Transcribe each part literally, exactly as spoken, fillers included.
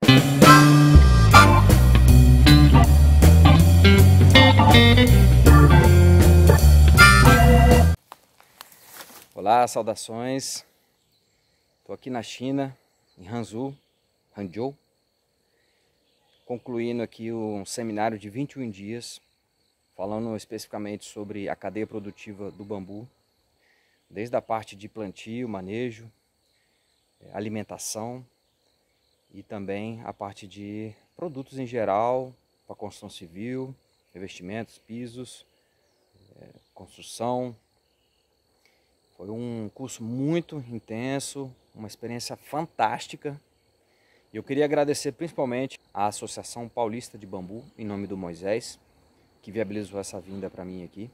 Olá, saudações. Estou aqui na China, em Hangzhou, Hangzhou, concluindo aqui um seminário de vinte e um dias, falando especificamente sobre a cadeia produtiva do bambu, desde a parte de plantio, manejo, alimentação e também a parte de produtos em geral, para construção civil, revestimentos, pisos, construção. Foi um curso muito intenso, uma experiência fantástica. E eu queria agradecer principalmente à Associação Paulista de Bambu, em nome do Moisés, que viabilizou essa vinda para mim aqui.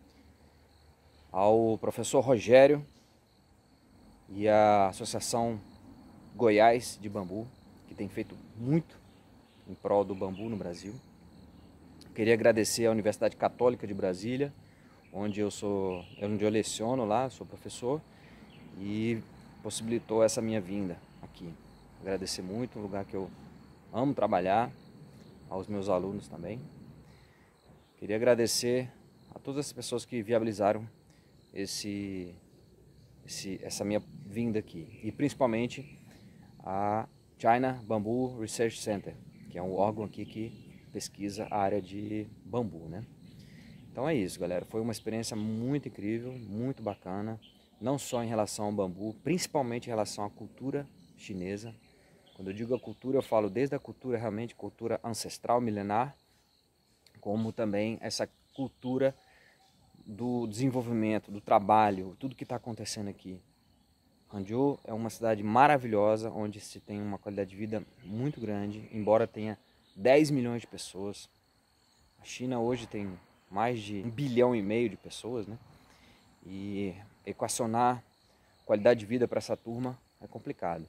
Ao professor Rogério e à Associação Goiás de Bambu, que tem feito muito em prol do bambu no Brasil. Queria agradecer à Universidade Católica de Brasília, onde eu sou, onde eu leciono lá, sou professor, e possibilitou essa minha vinda aqui. Agradecer muito, um lugar que eu amo trabalhar, aos meus alunos também. Queria agradecer a todas as pessoas que viabilizaram esse, esse, essa minha vinda aqui, e principalmente a China Bamboo Research Center, que é um órgão aqui que pesquisa a área de bambu, né? Então é isso, galera. Foi uma experiência muito incrível, muito bacana, não só em relação ao bambu, principalmente em relação à cultura chinesa. Quando eu digo a cultura, eu falo desde a cultura realmente, cultura ancestral, milenar, como também essa cultura do desenvolvimento, do trabalho, tudo que está acontecendo aqui. Hangzhou é uma cidade maravilhosa, onde se tem uma qualidade de vida muito grande, embora tenha dez milhões de pessoas. A China hoje tem mais de um bilhão e meio de pessoas, né? E equacionar qualidade de vida para essa turma é complicado.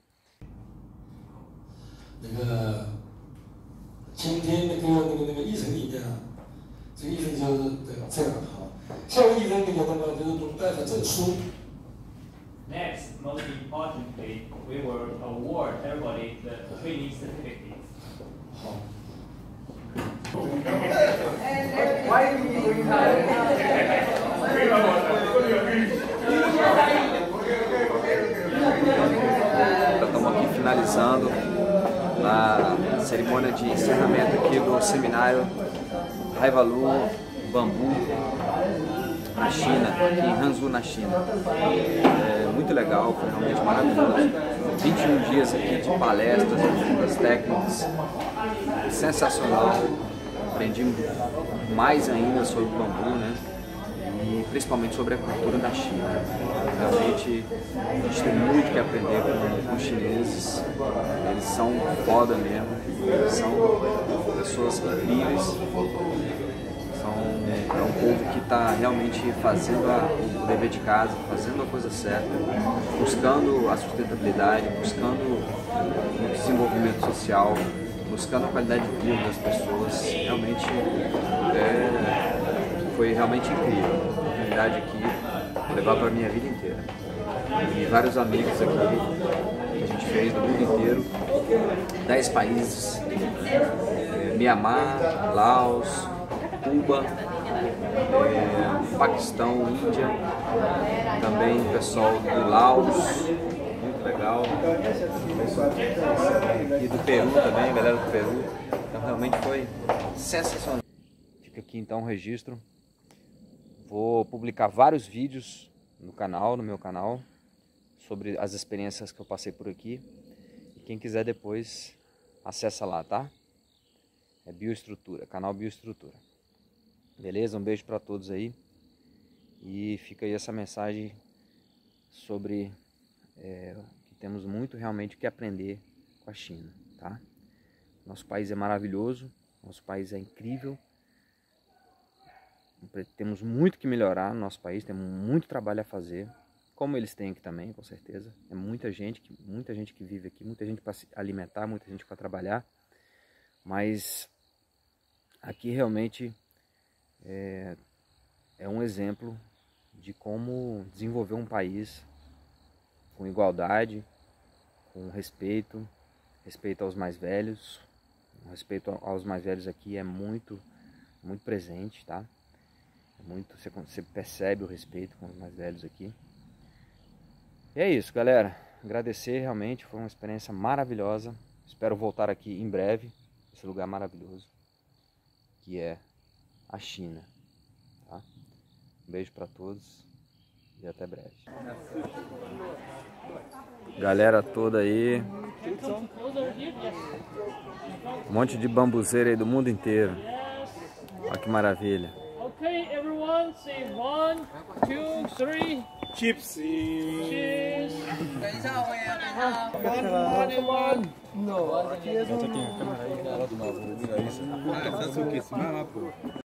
那个今天那个那个那个议程里面啊，这个议程就是这样哈。下个议程里面的话就是董代的证书。 Next, most importantly, we will award everybody the training certificates. 好。 Estamos aqui finalizando a cerimônia de encerramento aqui do seminário Haivalu Bambu na China, aqui em Hangzhou, na China. É muito legal, foi realmente maravilhoso. vinte e um dias aqui de palestras, de técnicas, sensacional. Aprendi mais ainda sobre o bambu, né? E principalmente sobre a cultura da China. Realmente a gente tem muito que aprender com, com os chineses. Eles são foda mesmo, eles são pessoas incríveis. São, é um povo que está realmente fazendo a, o dever de casa, fazendo a coisa certa, buscando a sustentabilidade, buscando o desenvolvimento social, buscando a qualidade de vida das pessoas. Realmente é, foi realmente incrível. A oportunidade aqui vou levar para a minha vida inteira. E vários amigos aqui que a gente fez do mundo inteiro, dez países, é, Mianmar, Laos, Cuba, é, Paquistão, Índia, também o pessoal do Laos, muito legal, e do Peru também, galera do Peru. Então realmente foi sensacional. Fica aqui então o registro. Vou publicar vários vídeos no canal, no meu canal, sobre as experiências que eu passei por aqui. E quem quiser depois, acessa lá, tá? É Bioestrutura, canal Bioestrutura. Beleza? Um beijo para todos aí. E fica aí essa mensagem sobre é, que temos muito realmente que aprender com a China, tá? Nosso país é maravilhoso, nosso país é incrível. Temos muito que melhorar no nosso país, temos muito trabalho a fazer, como eles têm aqui também, com certeza. É muita gente, muita gente que vive aqui, muita gente para se alimentar, muita gente para trabalhar. Mas aqui realmente é, é um exemplo de como desenvolver um país com igualdade, com respeito, respeito aos mais velhos. O respeito aos mais velhos aqui é muito, muito presente, tá? É muito, você, você percebe o respeito com os mais velhos aqui. E é isso, galera. Agradecer, realmente, foi uma experiência maravilhosa. Espero voltar aqui em breve, esse lugar maravilhoso, que é a China. Tá? Um beijo para todos e até breve. Galera toda aí. Um monte de bambuzeira aí do mundo inteiro. Olha que maravilha. Okay, everyone, say one, two, three. Chips. Cheers. Já tem a câmera aí, ela do novo, vira isso. Ah, faz o que? Se vai lá, pô.